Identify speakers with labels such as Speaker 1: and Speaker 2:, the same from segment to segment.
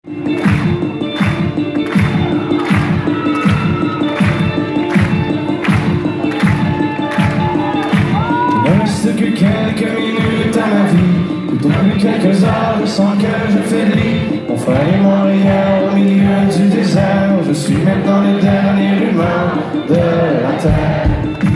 Speaker 1: Il ne reste que quelques minutes à ma vie, plutôt plus quelques heures sans que je faiblis. Mon frère et mon rieur au milieu du désert, je suis maintenant le dernier humain de la terre.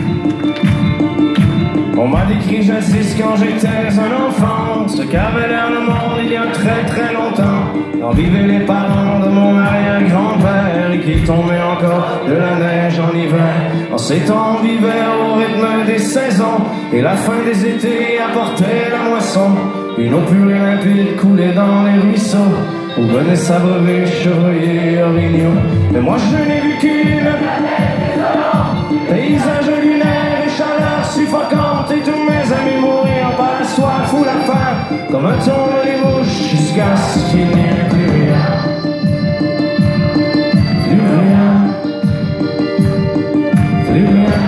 Speaker 1: On m'a décrit jadis quand j'étais un enfant, ce qu'avait l'air le monde il y a très très longtemps. Quand vivaient les parents de mon arrière-grand-père et qu'il tombait encore de la neige en hiver. En ces temps on vivait au rythme des saisons et la fin des étés apportait la moisson. Une eau pure et limpide coulait dans les ruisseaux où venaient s'abreuver chevreuils et orignaux. Mais moi je n'ai vu qu'une paysage lunaire et chaleur suffocante, et tous mes amis mourir par la soif ou la faim, comme un tourne les mouches jusqu'à ce qu'il n'y ait plus rien. Plus rien. Plus rien.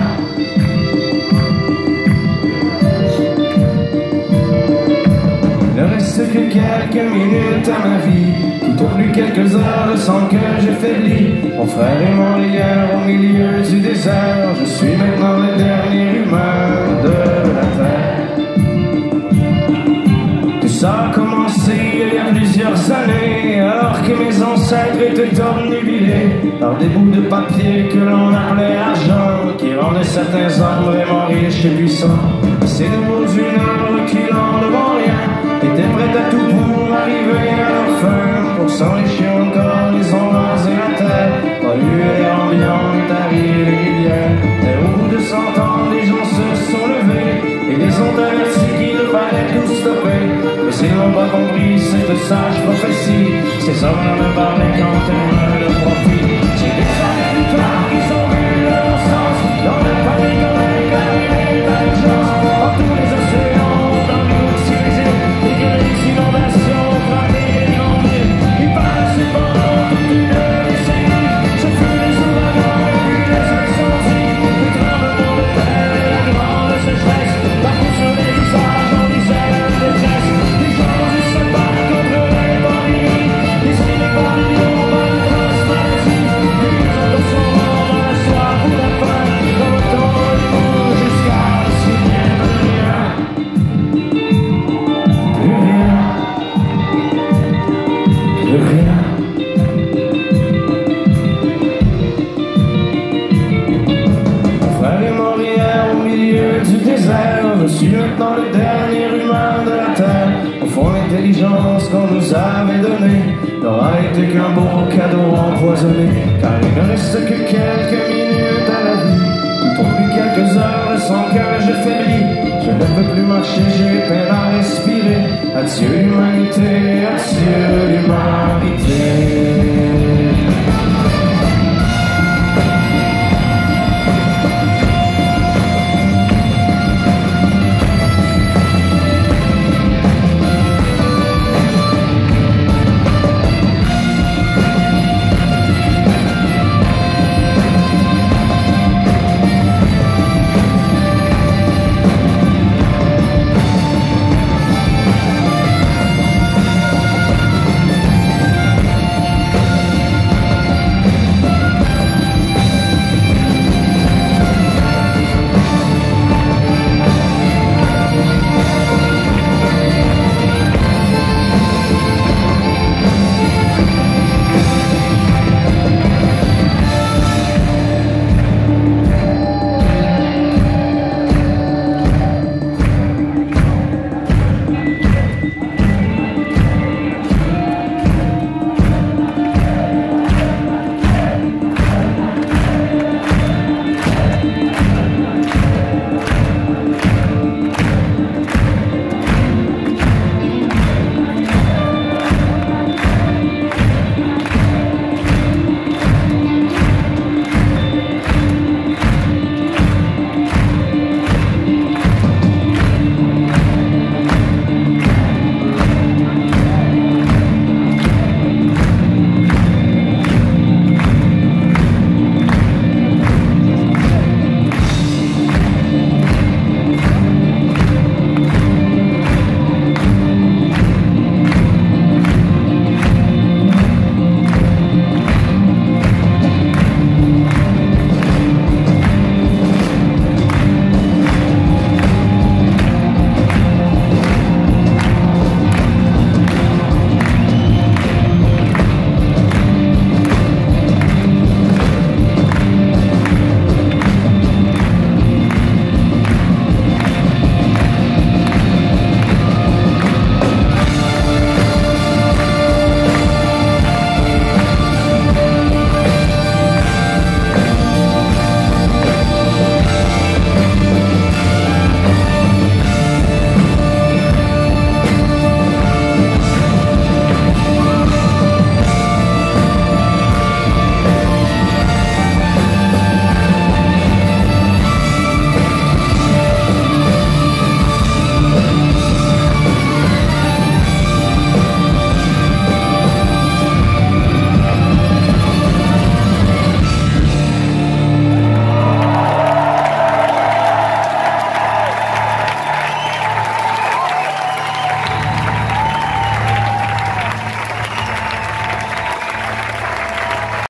Speaker 1: Il ne reste que quelques minutes à ma vie, tout au plus quelques heures sans que je faiblis. Mon frère et mon rieur au milieu du désert, je suis maintenant le dernier humain de la terre. Tout ça a commencé il y a plusieurs années, alors que mes ancêtres étaient obnubilés par des bouts de papier que l'on appelait argent, qui rendaient certains hommes vraiment riches et puissants. Ces nouveaux humains reculant devant rien étaient prêts à tout pour arriver à leur fin, pour s'enrichir encore les ondes et la terre, polluer l'air ambiant et tarir les rivières. Mais au bout de 100 ans, les gens se sont levés et les ont avertis qu'il fallait tout stopper. Mais s'ils n'ont pas compris cette sage prophétie, ces hommes ne parlaient qu'en termes de profit. C'est des années plus tard qu'ils ont vu leur sens dans la panique avec la l'urgence. En tous les océans, dans les et que les inondations frappaient les grandes villes. Ils paraissaient pendant toute une décennie. Ce fut les ouragans et puis les incendies, les tremblements de terre et la grande sécheresse. Partout sur les visages on disait la détresse. Les gens ils se battent contre les pandémies, les îles par les lions, par la grosse maladie. Les gens sont morts dans la soif ou la faim, dans le temps les mots jusqu'à ce qu'il n'y ait plus rien. Plus rien. Plus rien. Mon frère est mort hier au milieu du désert, je suis maintenant le dernier humain de la terre. Au fond, l'intelligence qu'on nous avait donnée n'aura été qu'un beau cadeau empoisonné, car il ne reste que quelques minutes à la vie, tout au plus quelques heures sans que je faiblis. Je ne peux plus marcher, j'ai peine à respirer. Adieu l'humanité, adieu